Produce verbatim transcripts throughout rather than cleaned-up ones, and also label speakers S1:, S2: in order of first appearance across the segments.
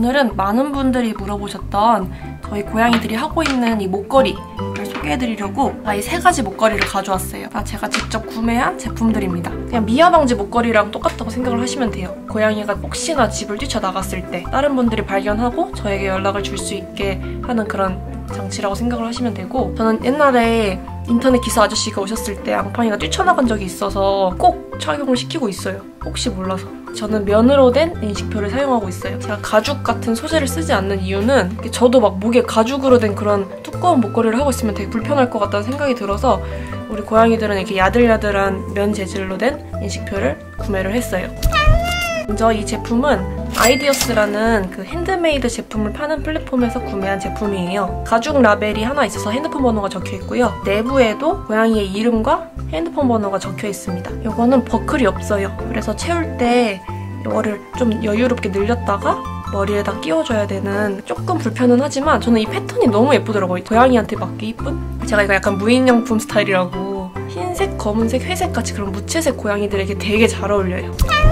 S1: 오늘은 많은 분들이 물어보셨던 저희 고양이들이 하고 있는 이 목걸이를 소개해드리려고 이 세 가지 목걸이를 가져왔어요. 다 제가 직접 구매한 제품들입니다. 그냥 미아 방지 목걸이랑 똑같다고 생각을 하시면 돼요. 고양이가 혹시나 집을 뛰쳐나갔을 때 다른 분들이 발견하고 저에게 연락을 줄 수 있게 하는 그런 장치라고 생각을 하시면 되고, 저는 옛날에 인터넷 기사 아저씨가 오셨을 때 앙팡이가 뛰쳐나간 적이 있어서 꼭 착용을 시키고 있어요. 혹시 몰라서. 저는 면으로 된 인식표를 사용하고 있어요. 제가 가죽 같은 소재를 쓰지 않는 이유는 저도 막 목에 가죽으로 된 그런 두꺼운 목걸이를 하고 있으면 되게 불편할 것 같다는 생각이 들어서 우리 고양이들은 이렇게 야들야들한 면 재질로 된 인식표를 구매를 했어요. 먼저 이 제품은 아이디어스라는 그 핸드메이드 제품을 파는 플랫폼에서 구매한 제품이에요. 가죽 라벨이 하나 있어서 핸드폰 번호가 적혀 있고요. 내부에도 고양이의 이름과 핸드폰 번호가 적혀 있습니다. 이거는 버클이 없어요. 그래서 채울 때 이거를 좀 여유롭게 늘렸다가 머리에다 끼워줘야 되는 조금 불편은 하지만 저는 이 패턴이 너무 예쁘더라고요. 고양이한테 맞게 이쁜? 제가 이거 약간 무인용품 스타일이라고 흰색, 검은색, 회색 같이 그런 무채색 고양이들에게 되게 잘 어울려요.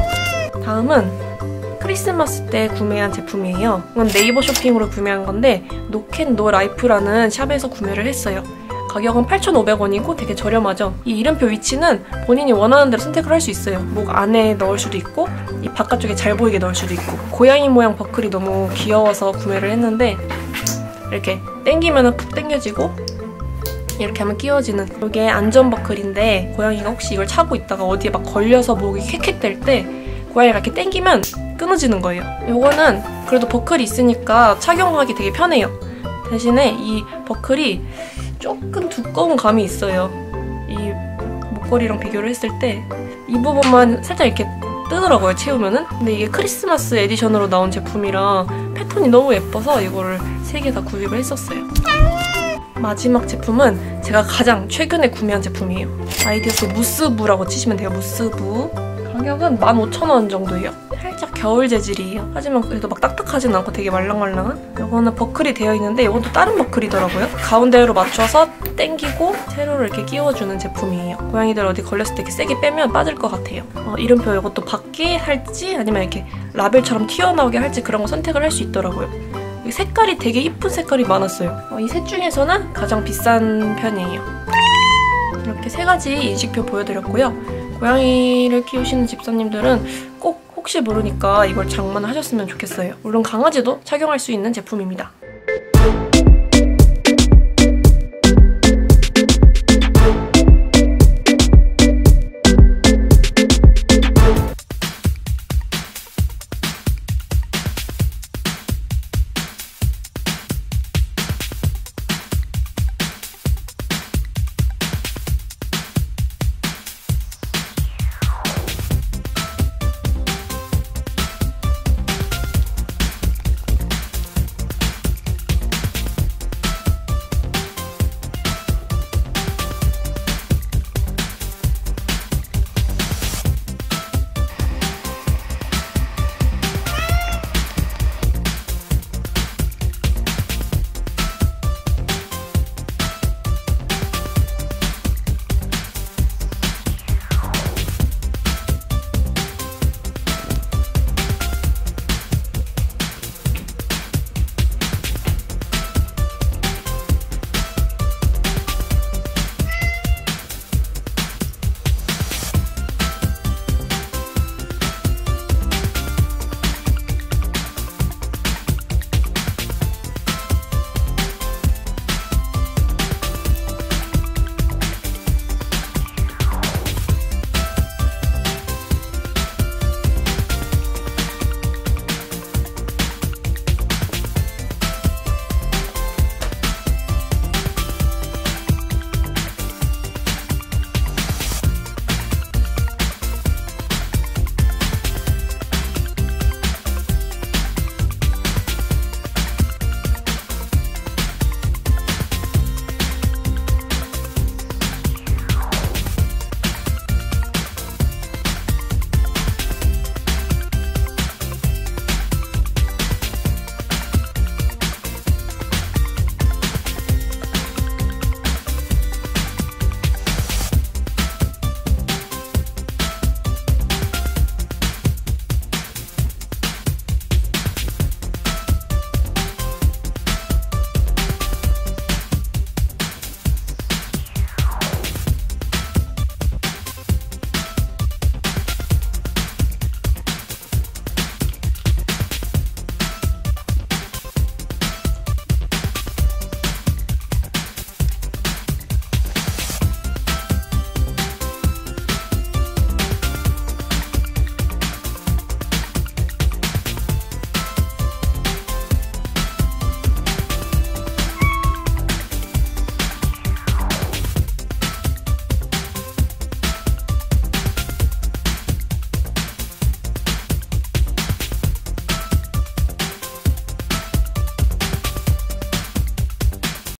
S1: 다음은 크리스마스 때 구매한 제품이에요. 이건 네이버 쇼핑으로 구매한 건데 노캔노라이프라는 샵에서 구매를 했어요. 가격은 팔천오백 원이고 되게 저렴하죠. 이 이름표 위치는 본인이 원하는 대로 선택을 할 수 있어요. 목 안에 넣을 수도 있고 이 바깥쪽에 잘 보이게 넣을 수도 있고. 고양이 모양 버클이 너무 귀여워서 구매를 했는데 이렇게 당기면 푹 당겨지고 이렇게 하면 끼워지는, 이게 안전 버클인데 고양이가 혹시 이걸 차고 있다가 어디에 막 걸려서 목이 캑캑될 때 고양이가 이렇게 당기면 끊어지는 거예요. 이거는 그래도 버클이 있으니까 착용하기 되게 편해요. 대신에 이 버클이 조금 두꺼운 감이 있어요. 이 목걸이랑 비교를 했을 때 이 부분만 살짝 이렇게 뜨더라고요, 채우면은. 근데 이게 크리스마스 에디션으로 나온 제품이라 패턴이 너무 예뻐서 이거를 세 개 다 구입을 했었어요. 마지막 제품은 제가 가장 최근에 구매한 제품이에요. 아이디어스 무스부라고 치시면 돼요. 무스부. 가격은 만 오천 원 정도예요. 살짝 겨울 재질이에요. 하지만 그래도 막 딱딱하진 않고 되게 말랑말랑한? 이거는 버클이 되어 있는데 이건 또 다른 버클이더라고요. 가운데로 맞춰서 당기고 세로를 이렇게 끼워주는 제품이에요. 고양이들 어디 걸렸을 때 이렇게 세게 빼면 빠질 것 같아요. 어, 이름표 이것도 밖에 할지 아니면 이렇게 라벨처럼 튀어나오게 할지 그런 거 선택을 할 수 있더라고요. 색깔이 되게 이쁜 색깔이 많았어요. 어, 이 셋 중에서는 가장 비싼 편이에요. 이렇게 세 가지 인식표 보여드렸고요. 고양이를 키우시는 집사님들은 꼭 혹시 모르니까 이걸 장만하셨으면 좋겠어요. 물론 강아지도 착용할 수 있는 제품입니다.